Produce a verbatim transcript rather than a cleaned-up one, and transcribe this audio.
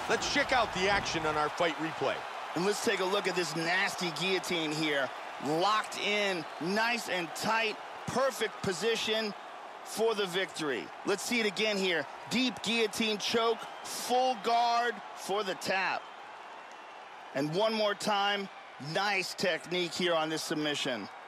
Let's check out the action on our fight replay. And let's take a look at this nasty guillotine here. Locked in, nice and tight, perfect position for the victory. Let's see it again here. Deep guillotine choke, full guard for the tap. And one more time, nice technique here on this submission.